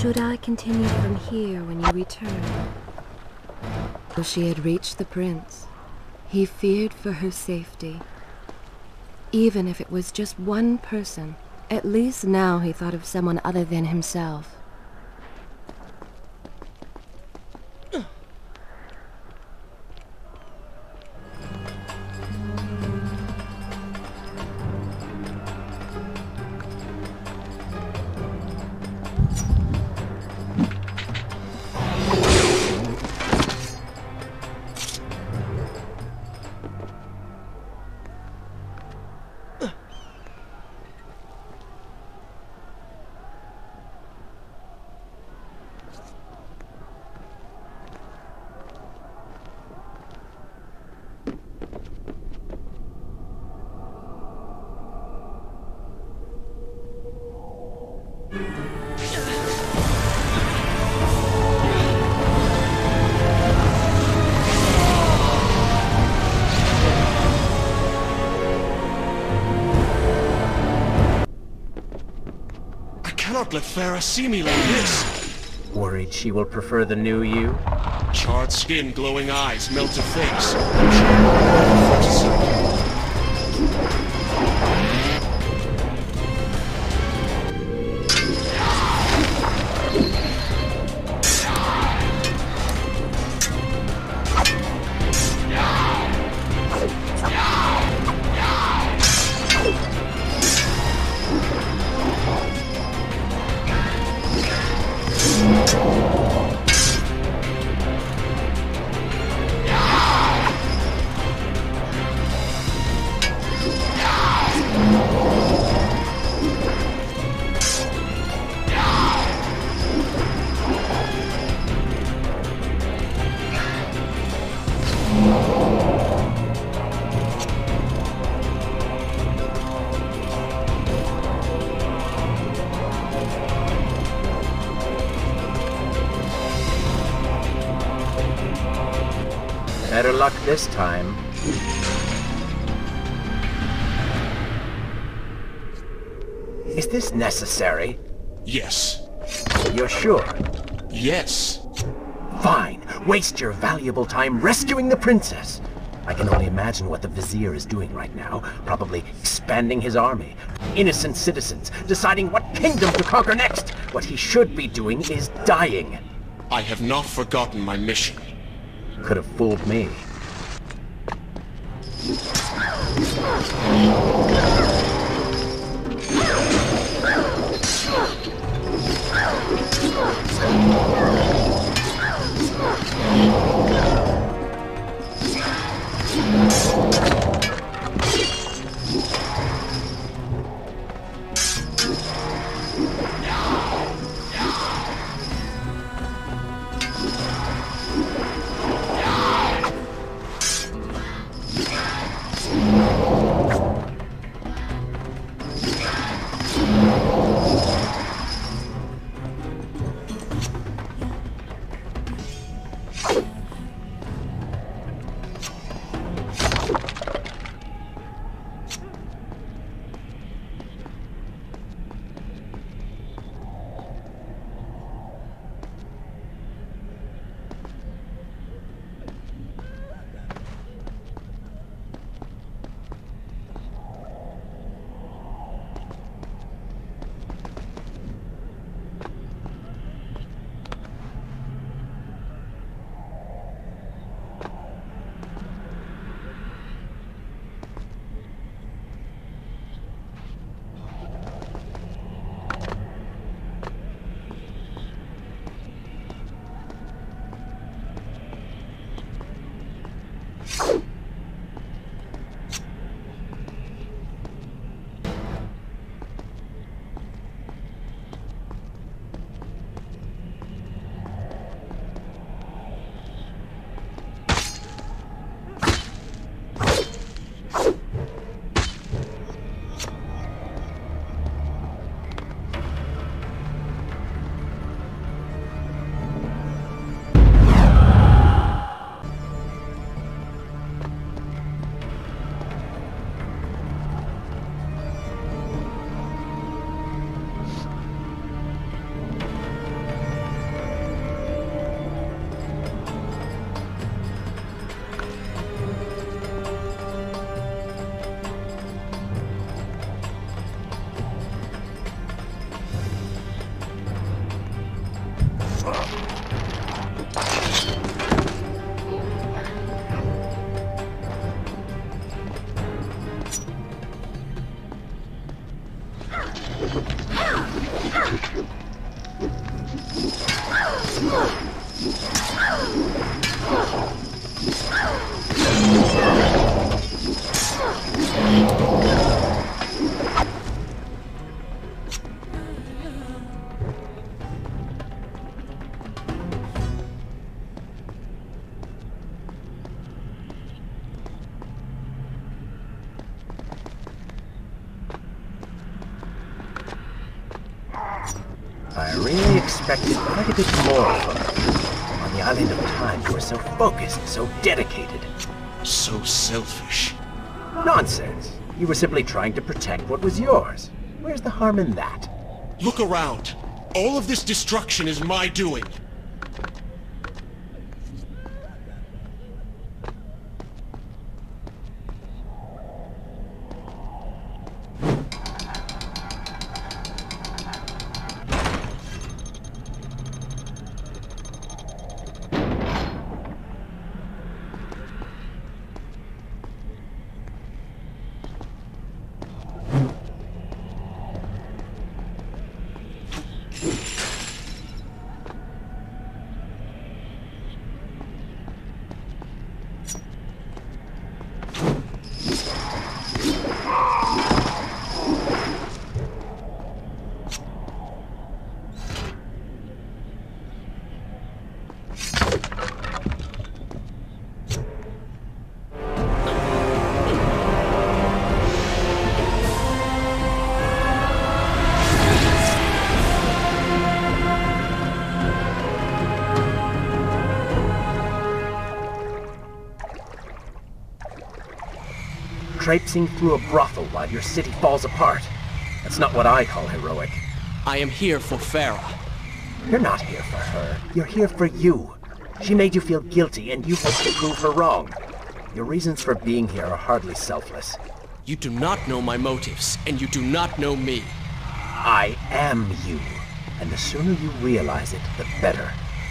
Should I continue from here when you return? Though she had reached the prince, he feared for her safety. Even if it was just one person, at least now he thought of someone other than himself. I cannot let Farah see me like this. Worried she will prefer the new you? Charred skin, glowing eyes, melted face. Better luck this time. Is this necessary? Yes. You're sure? Yes. Fine. Waste your valuable time rescuing the princess. I can only imagine what the Vizier is doing right now. Probably expanding his army. Innocent citizens, deciding what kingdom to conquer next. What he should be doing is dying. I have not forgotten my mission. Could have fooled me. I really expected quite a bit more from her. On the island of time, you were so focused, so dedicated. So selfish. Nonsense. You were simply trying to protect what was yours. Where's the harm in that? Look around. All of this destruction is my doing. Traipsing through a brothel while your city falls apart. That's not what I call heroic. I am here for Farah. You're not here for her. You're here for you. She made you feel guilty, and you hope to prove her wrong. Your reasons for being here are hardly selfless. You do not know my motives, and you do not know me. I am you. And the sooner you realize it, the better.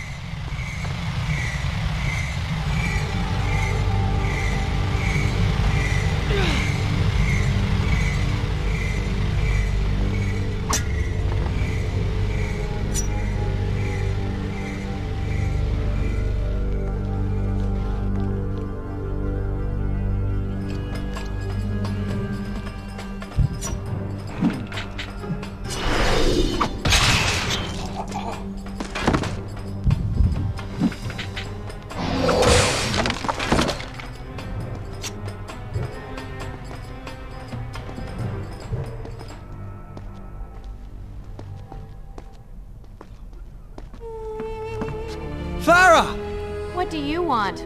Farah! What do you want?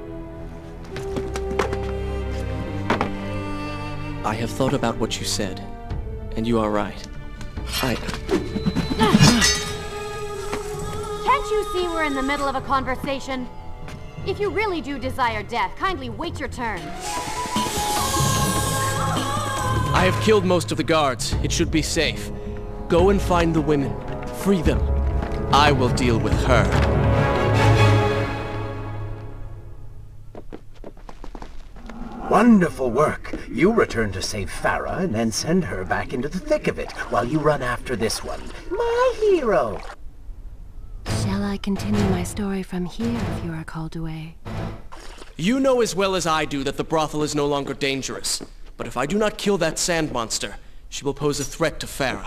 I have thought about what you said, and you are right. Can't you see we're in the middle of a conversation? If you really do desire death, kindly wait your turn. I have killed most of the guards. It should be safe. Go and find the women. Free them. I will deal with her. Wonderful work. You return to save Farah and then send her back into the thick of it while you run after this one. My hero! Shall I continue my story from here if you are called away? You know as well as I do that the brothel is no longer dangerous. But if I do not kill that sand monster, she will pose a threat to Farah.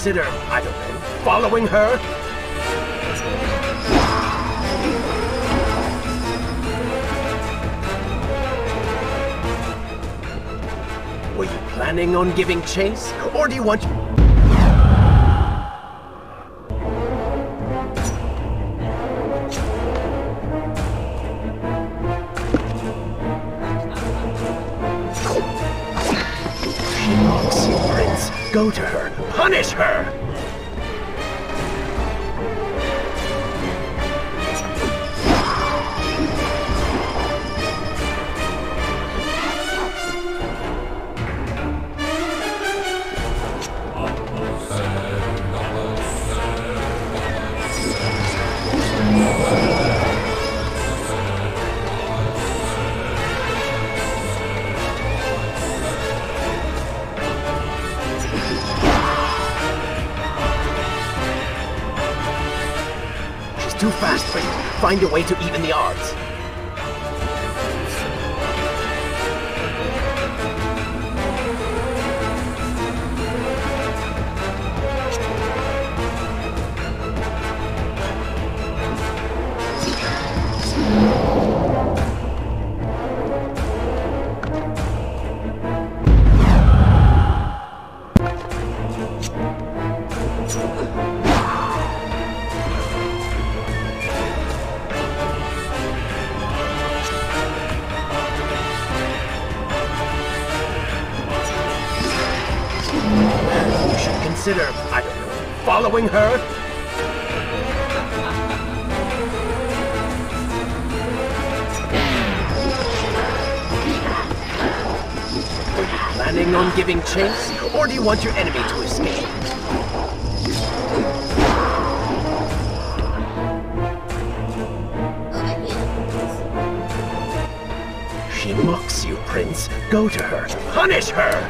consider, I don't know, following her? Were you planning on giving chase, or do you want... She mocks you, Prince. Go to her. Punish her! Too fast for you. Find a way to even the odds. Consider, I don't know, following her? Were you planning on giving chase, or do you want your enemy to escape? She mocks you, Prince. Go to her. Punish her!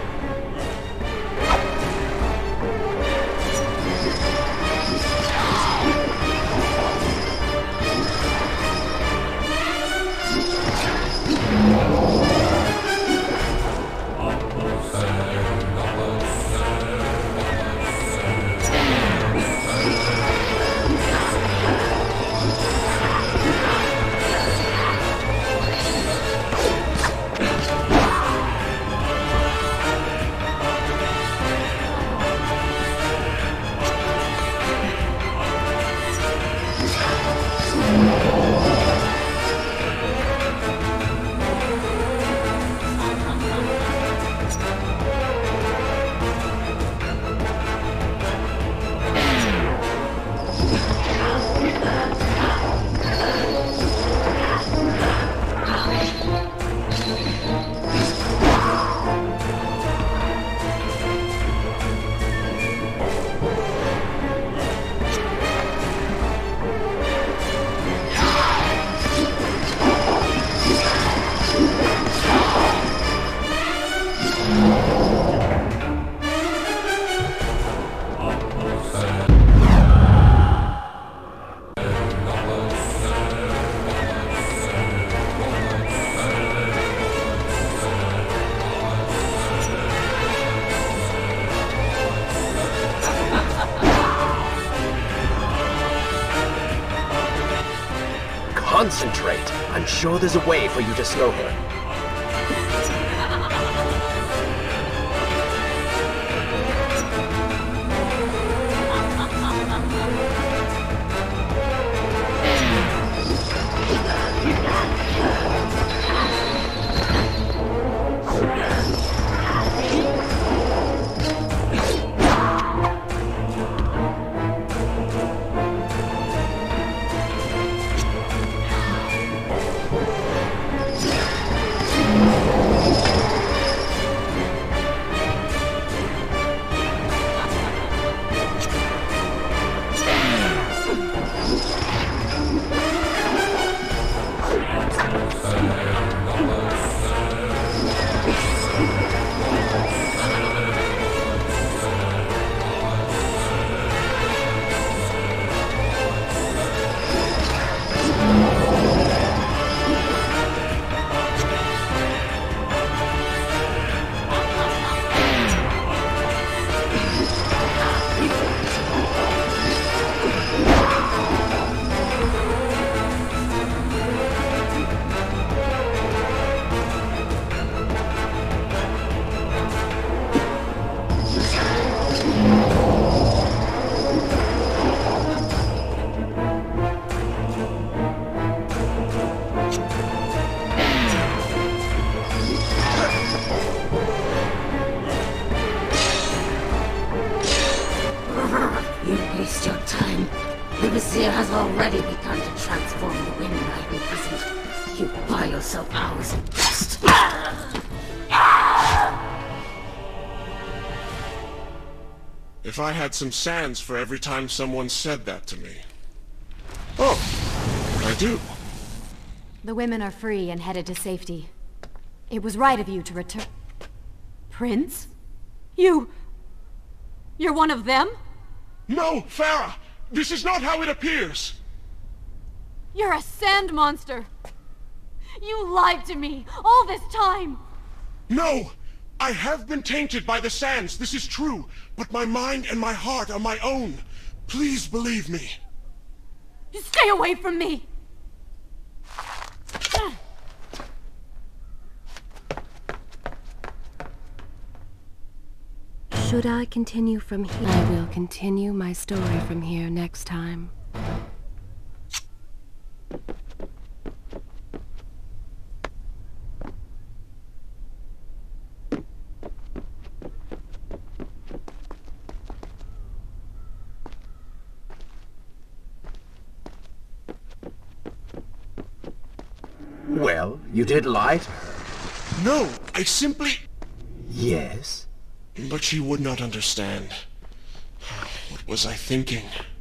Concentrate. I'm sure there's a way for you to slow her. has already begun to transform the women I imprisoned. You buy yourself hours at best. If I had some sands for every time someone said that to me. Oh, I do. The women are free and headed to safety. It was right of you to return. Prince? You're one of them? No, Farah! This is not how it appears! You're a sand monster! You lied to me all this time! No! I have been tainted by the sands, this is true, but my mind and my heart are my own. Please believe me. Stay away from me! Should I continue from here? I will continue my story from here next time. Well, you did lie to her. No, I simply... Yes? But she would not understand. What was I thinking?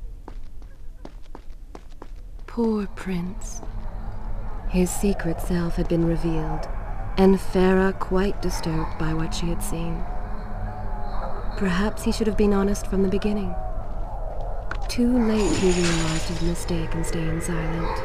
Poor Prince. His secret self had been revealed, and Farah quite disturbed by what she had seen. Perhaps he should have been honest from the beginning. Too late he realized his mistake in staying silent.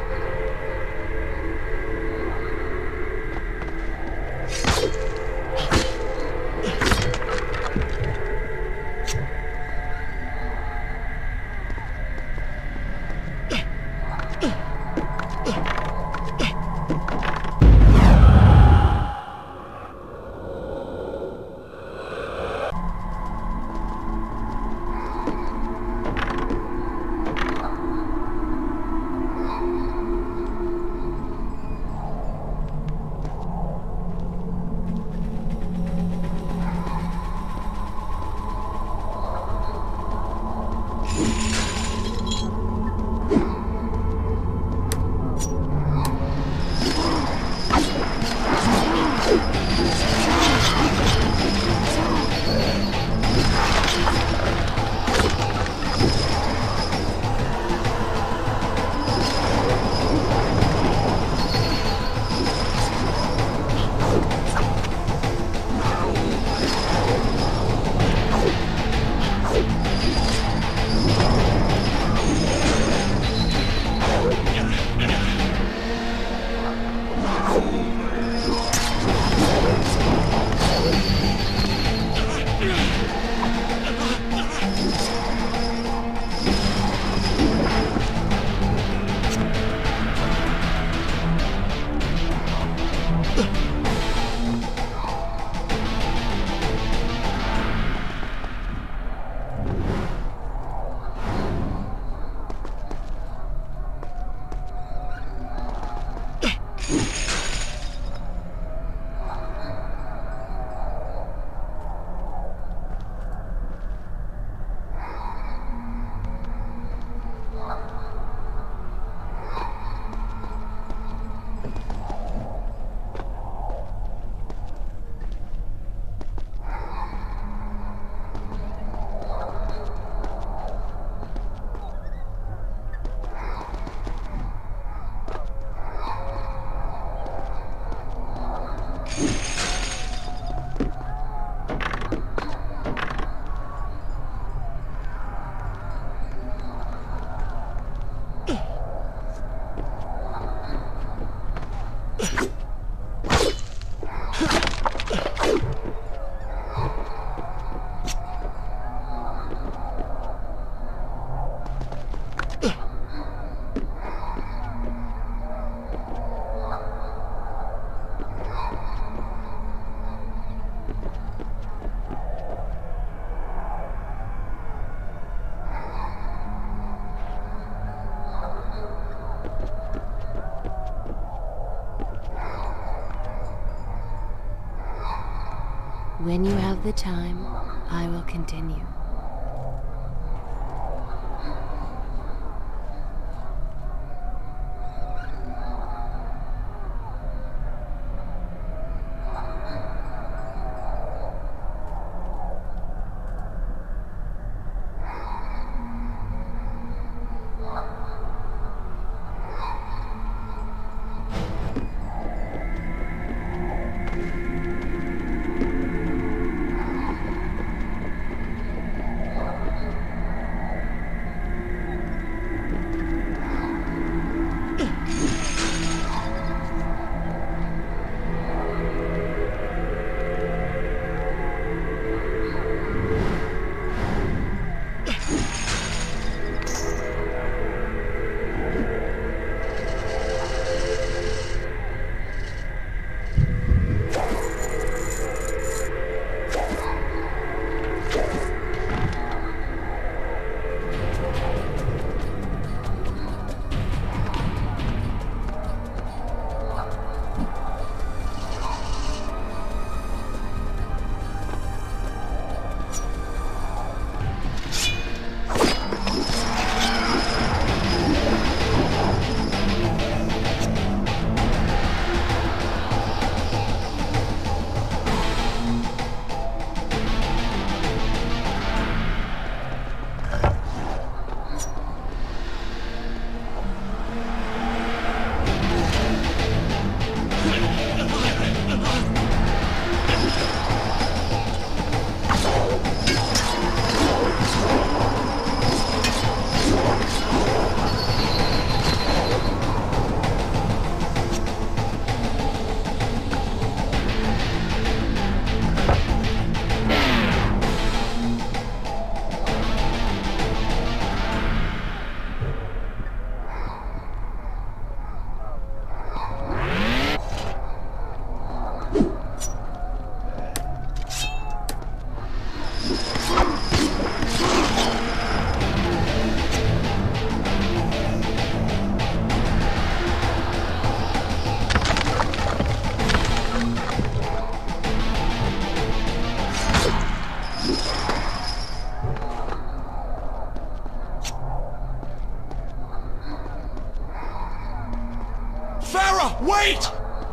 When you have the time, I will continue. Farah, wait!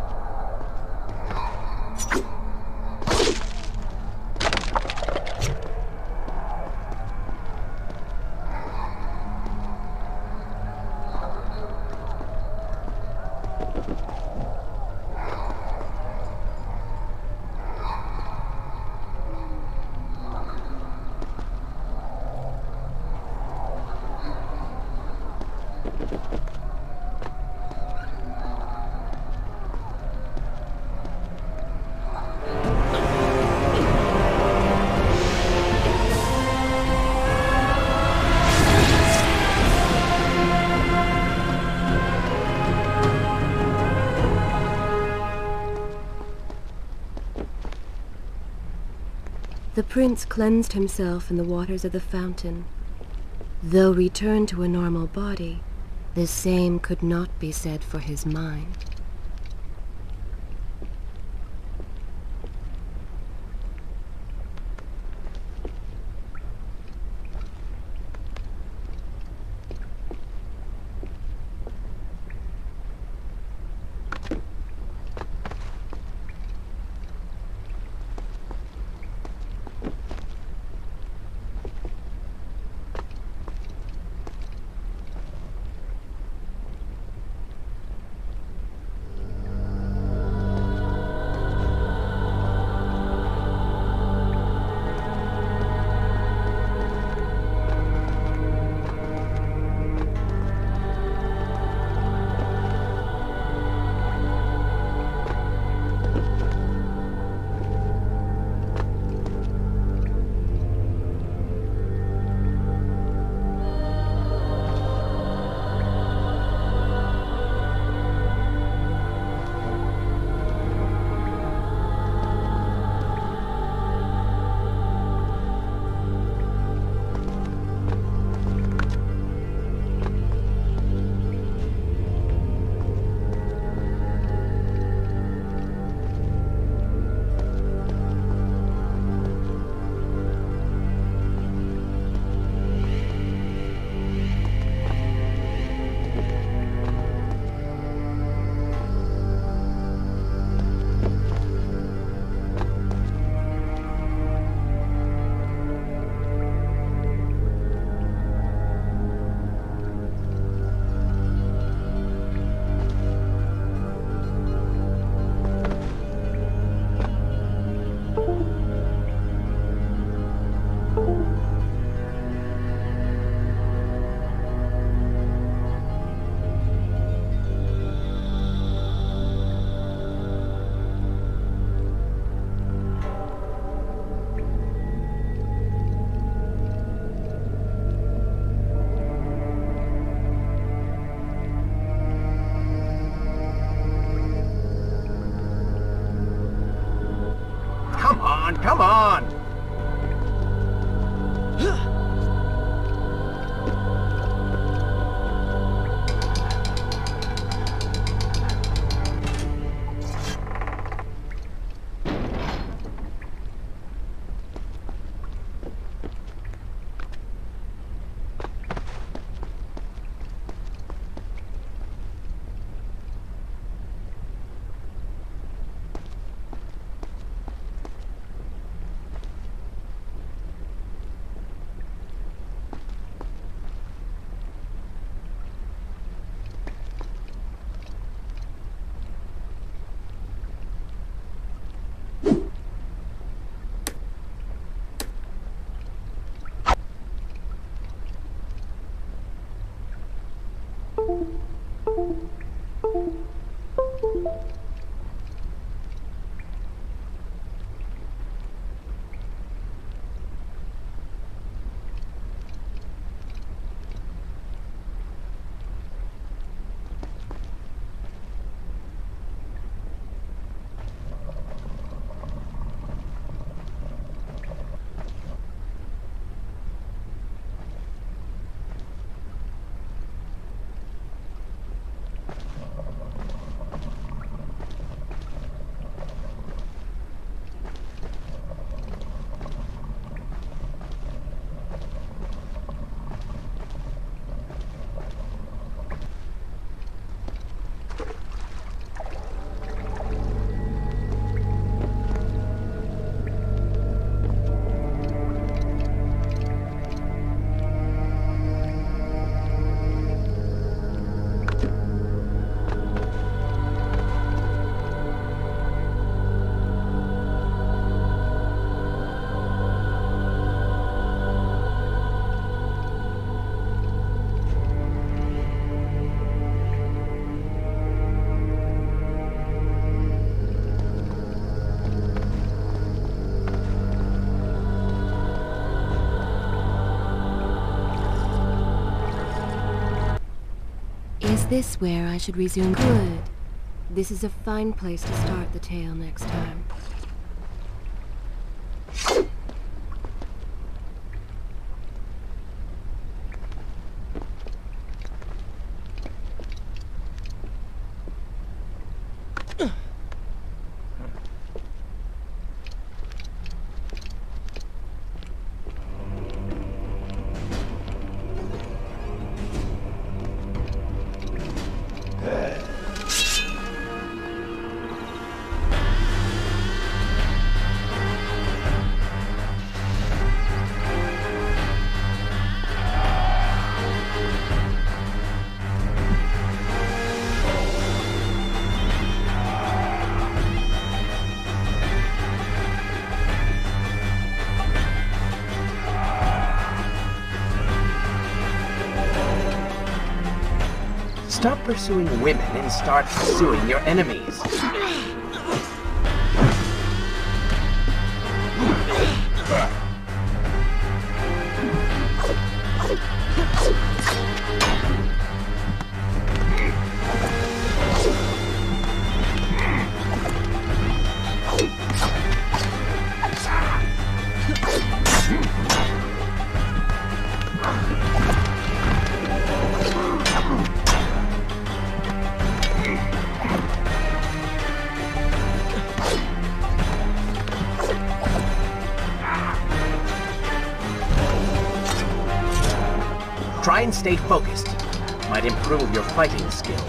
The prince cleansed himself in the waters of the fountain. Though returned to a normal body, the same could not be said for his mind. Come on! this where I should resume? Good. This is a fine place to start the tale next time. Stop pursuing women and start pursuing your enemies. Try and stay focused. Might improve your fighting skills.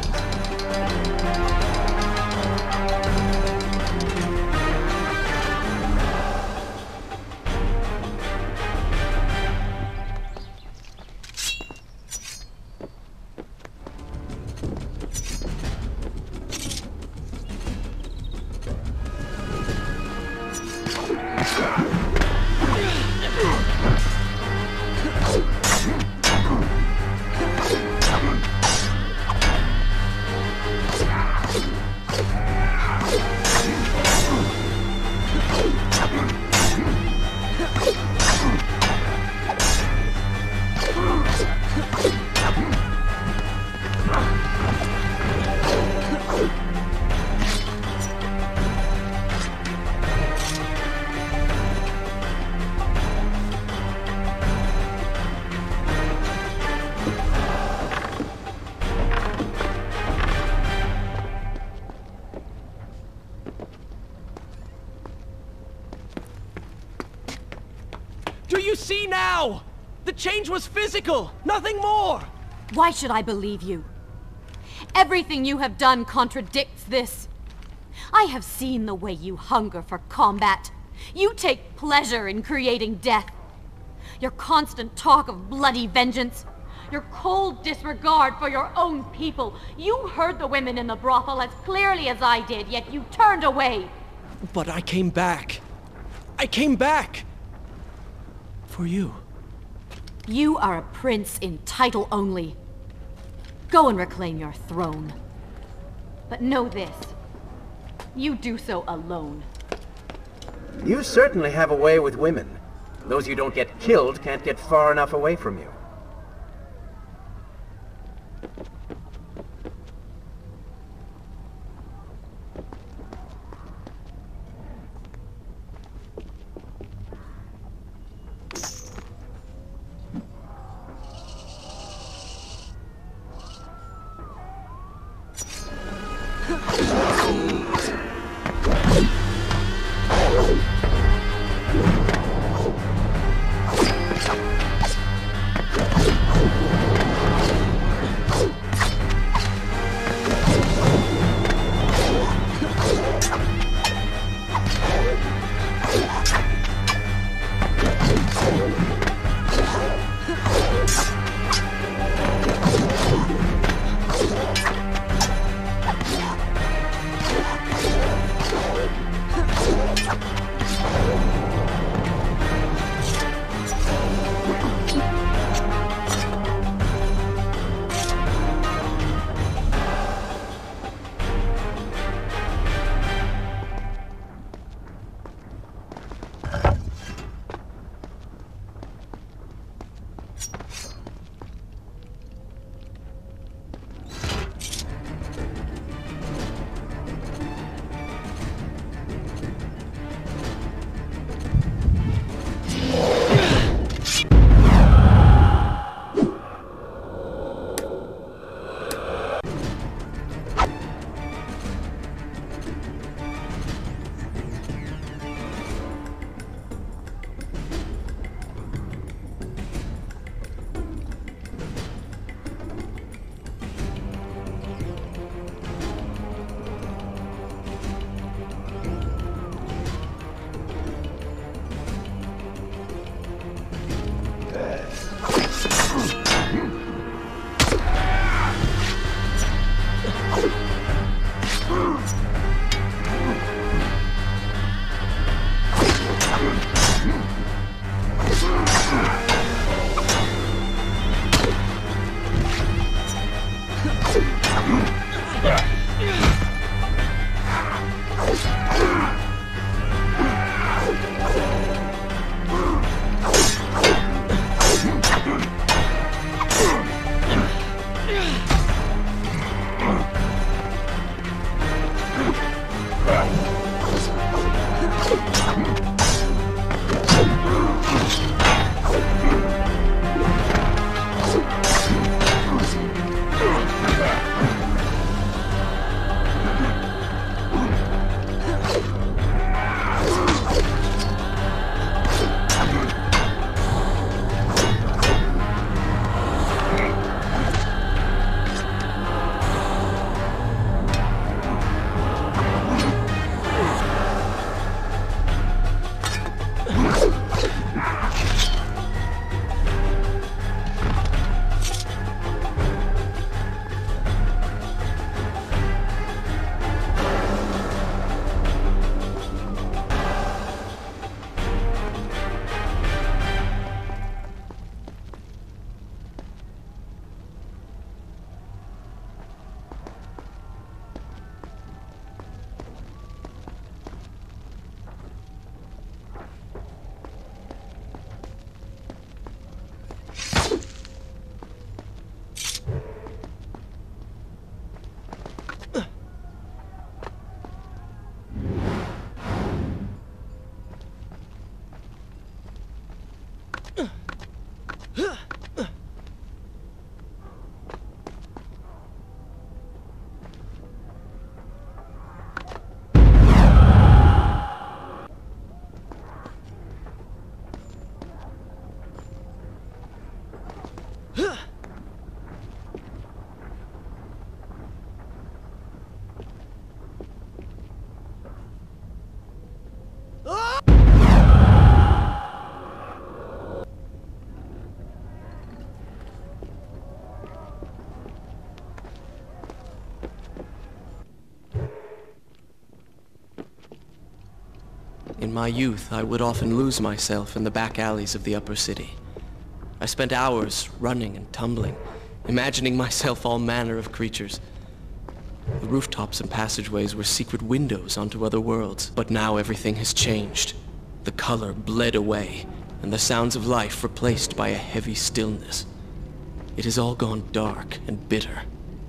Do you see now? The change was physical, nothing more! Why should I believe you? Everything you have done contradicts this. I have seen the way you hunger for combat. You take pleasure in creating death. Your constant talk of bloody vengeance. Your cold disregard for your own people. You heard the women in the brothel as clearly as I did, yet you turned away. But I came back. I came back! For you. You are a prince in title only. Go and reclaim your throne. But know this. You do so alone. You certainly have a way with women. Those you don't get killed can't get far enough away from you. In my youth, I would often lose myself in the back alleys of the upper city. I spent hours running and tumbling, imagining myself all manner of creatures. The rooftops and passageways were secret windows onto other worlds, but now everything has changed. The color bled away, and the sounds of life replaced by a heavy stillness. It has all gone dark and bitter.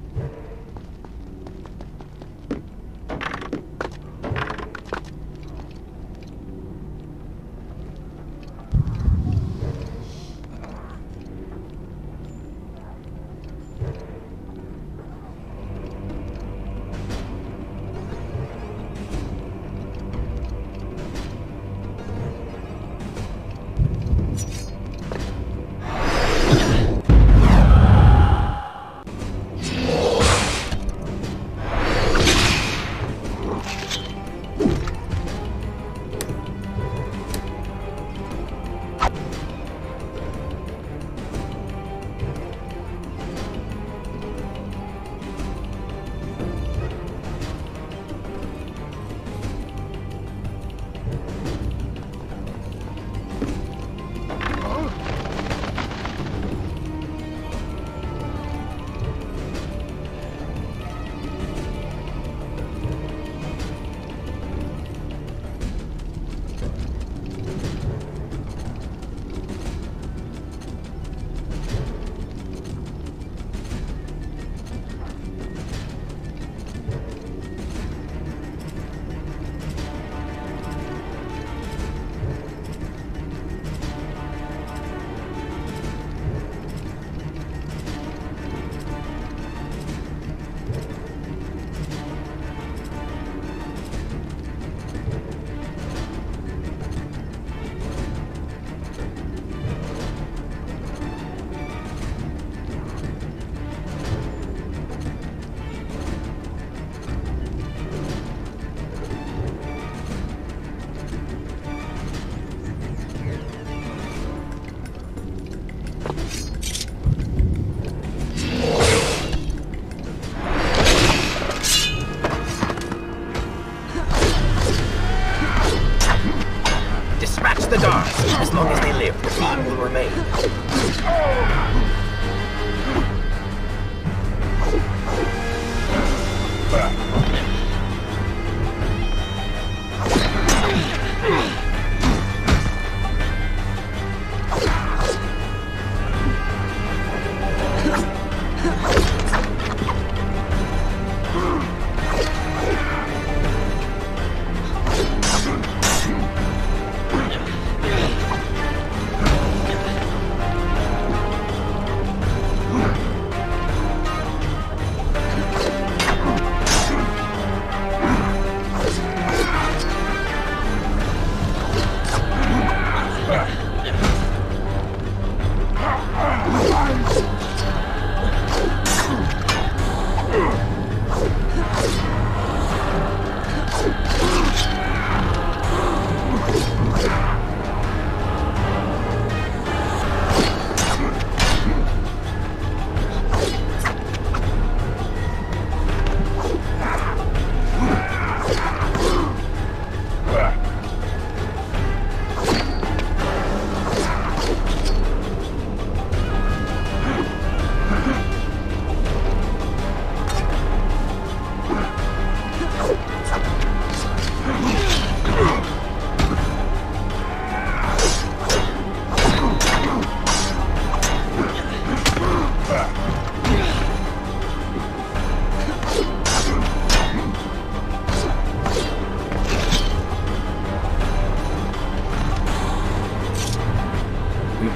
As long as they live, the theme will remain.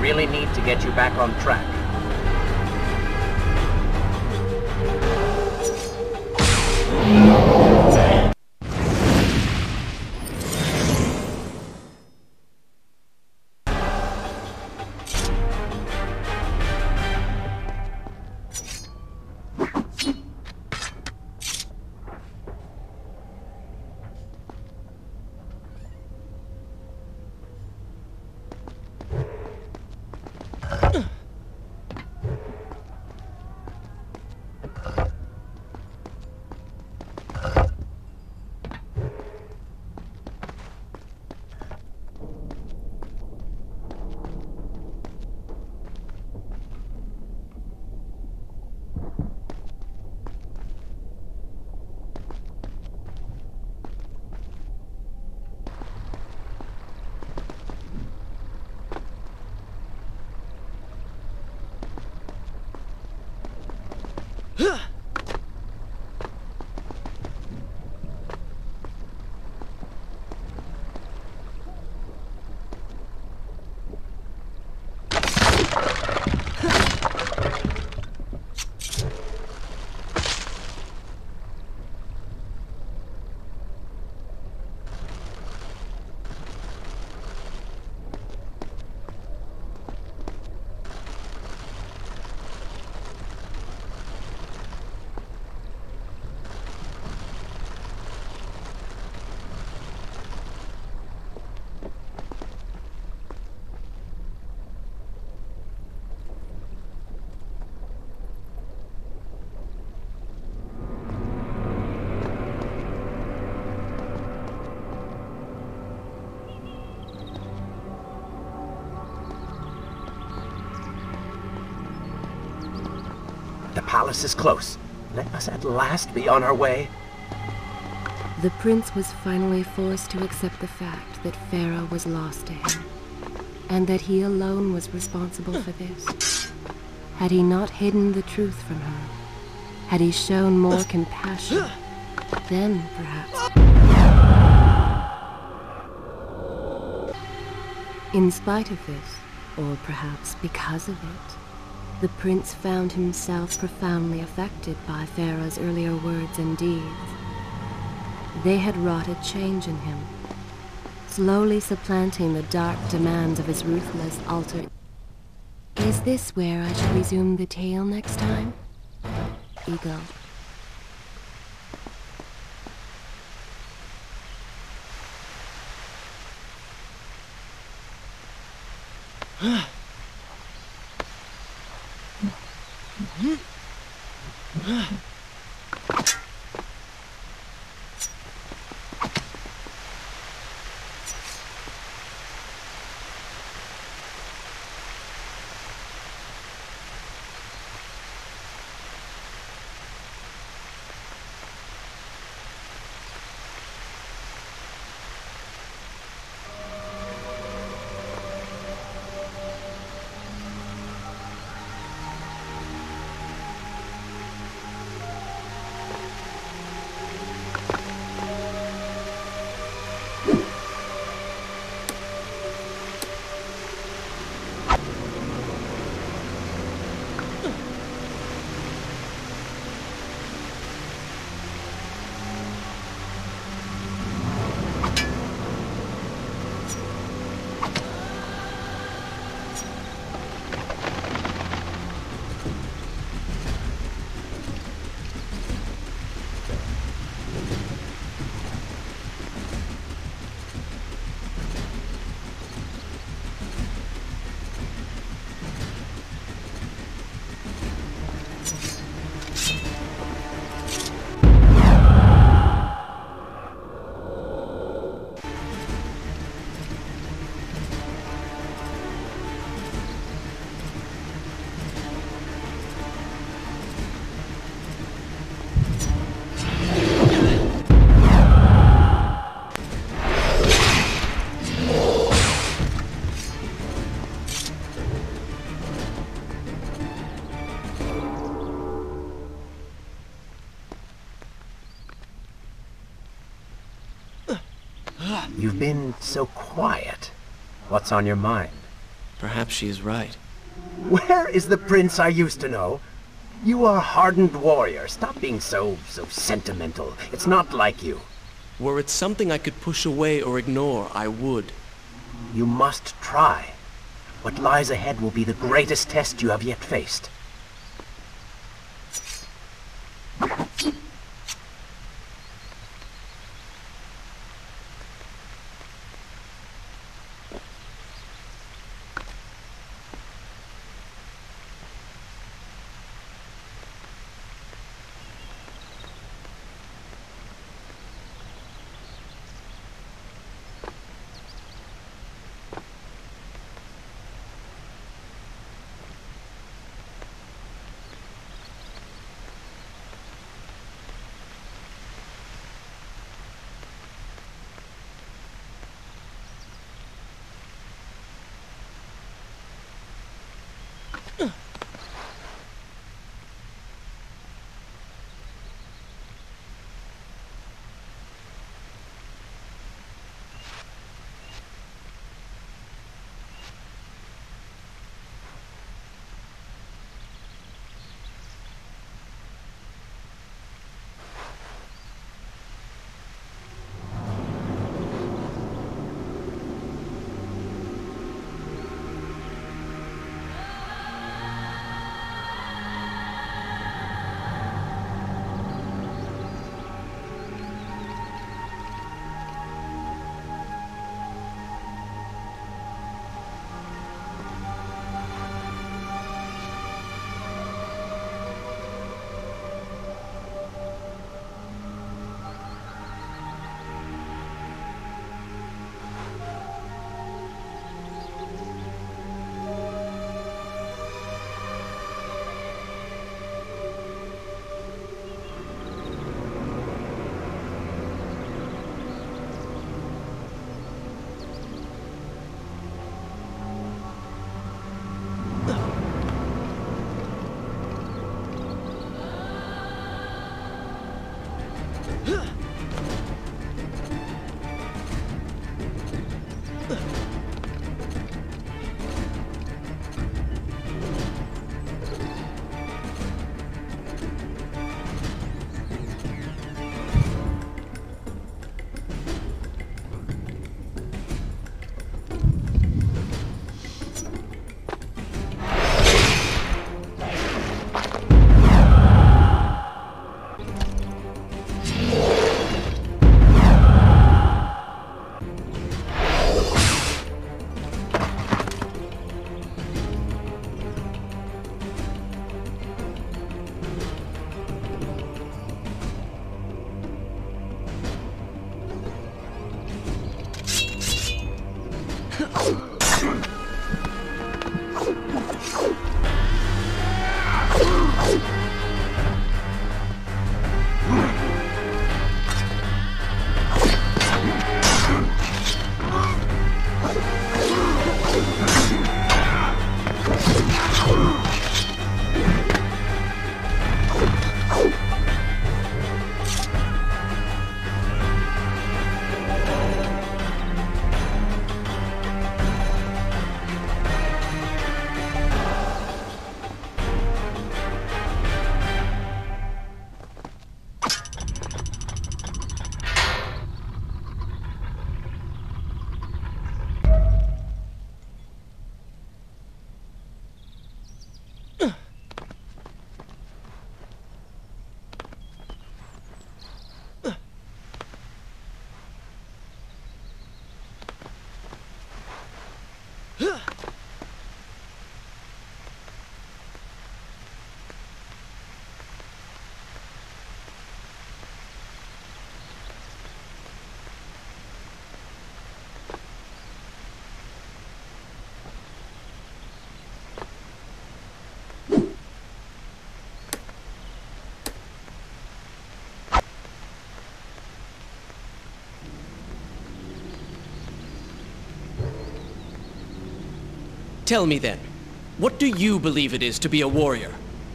really need to get you back on track. The palace is close. Let us at last be on our way. The prince was finally forced to accept the fact that Farah was lost to him, and that he alone was responsible for this. Had he not hidden the truth from her, had he shown more compassion, then perhaps... In spite of this, or perhaps because of it, the prince found himself profoundly affected by Farah's earlier words and deeds. They had wrought a change in him, slowly supplanting the dark demands of his ruthless alter. Is this where I should resume the tale next time? Eagle. You've been so quiet. What's on your mind? Perhaps she is right. Where is the prince I used to know? You are a hardened warrior. Stop being so sentimental. It's not like you. Were it something I could push away or ignore, I would. You must try. What lies ahead will be the greatest test you have yet faced. Tell me then, what do you believe it is to be a warrior?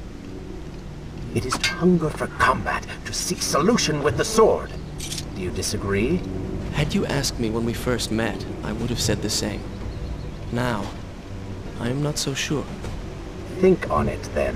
It is to hunger for combat, to seek solution with the sword. Do you disagree? Had you asked me when we first met, I would have said the same. Now, I am not so sure. Think on it, then.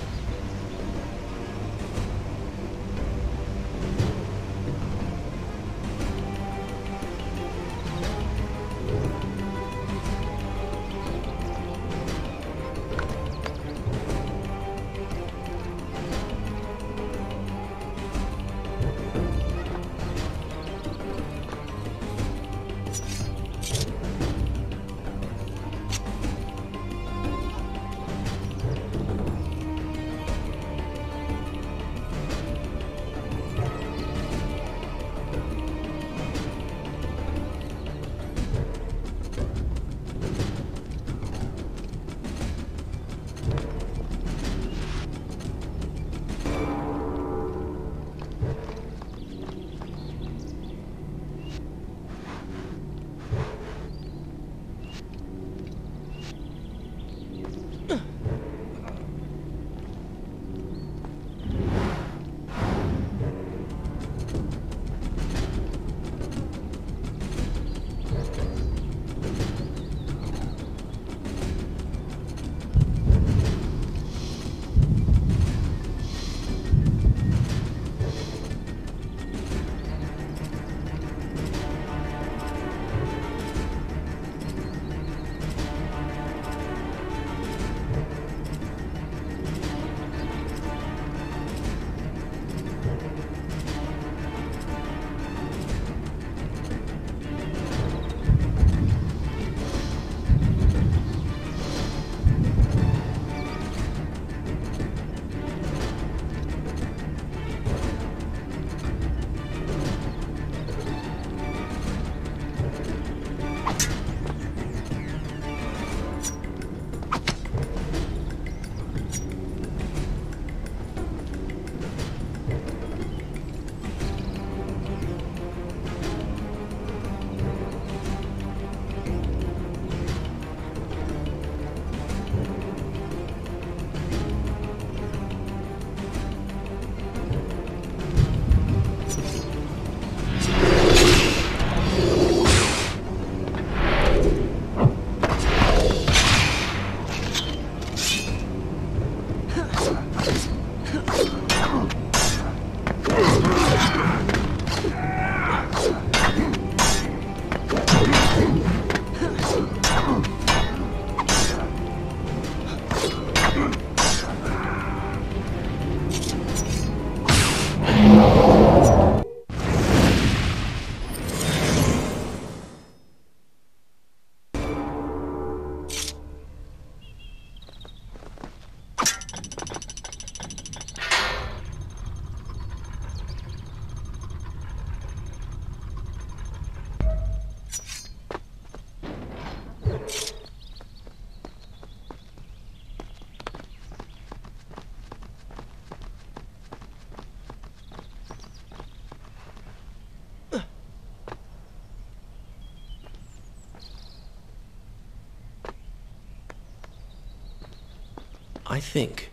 I think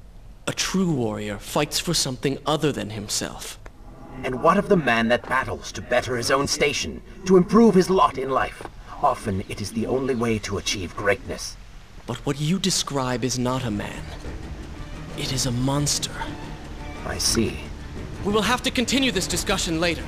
a true warrior fights for something other than himself. And what of the man that battles to better his own station, to improve his lot in life? Often it is the only way to achieve greatness. But what you describe is not a man. It is a monster. I see. We will have to continue this discussion later.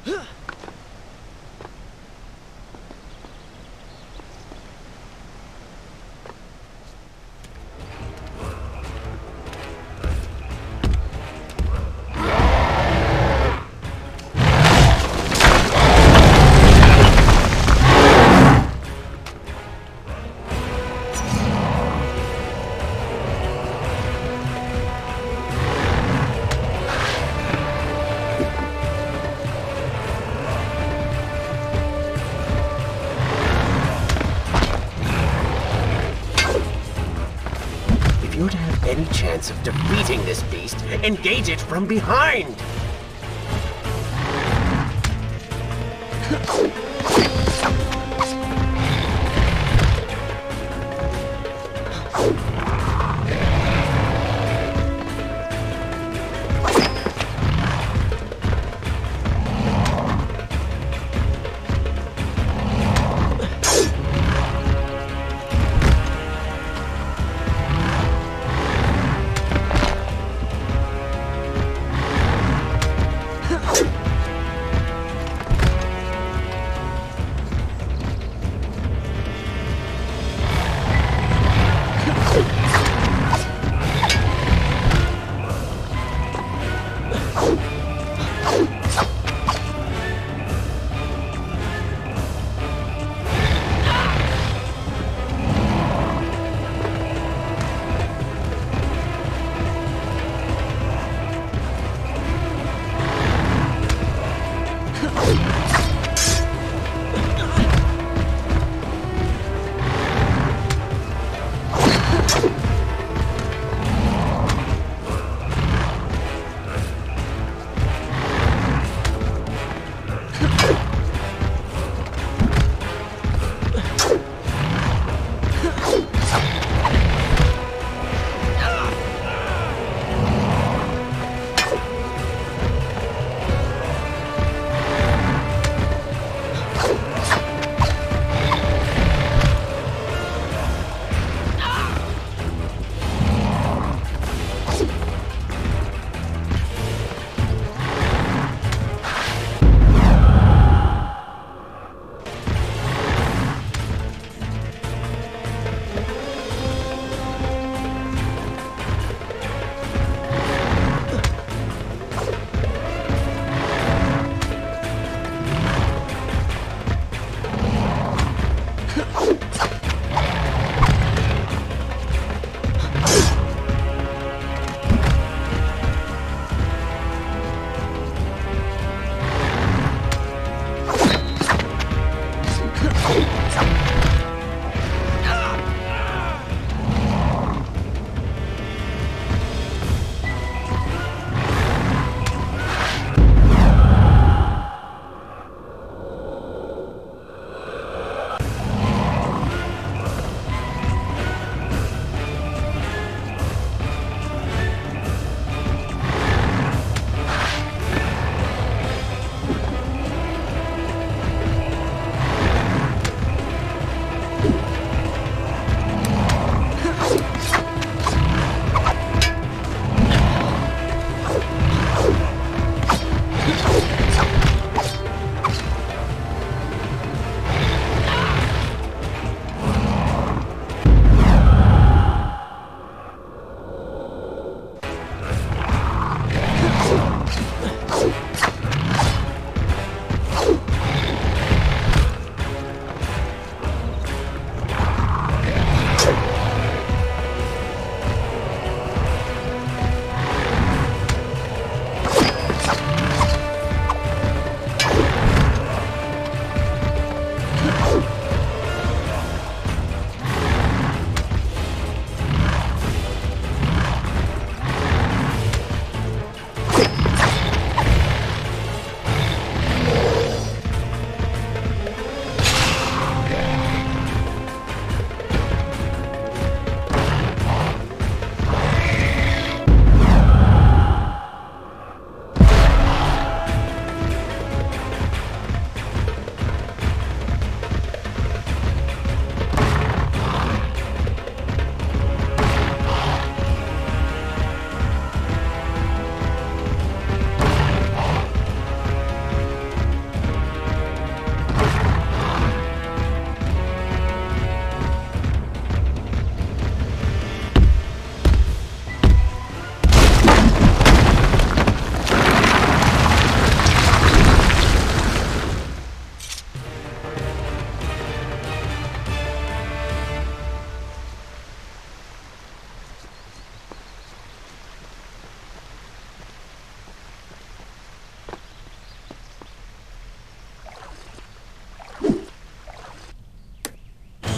If you're to have any chance of defeating this beast, engage it from behind!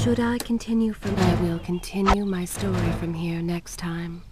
Should I continue from... I will continue my story from here next time.